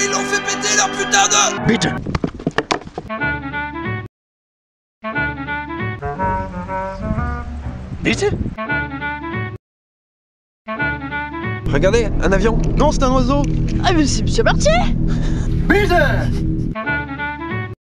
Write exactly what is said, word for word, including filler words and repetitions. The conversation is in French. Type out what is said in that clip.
ils l'ont fait péter leur putain de... Vite! Vite! Regardez, un avion. Non, c'est un oiseau! Ah mais c'est bien parti. Vite!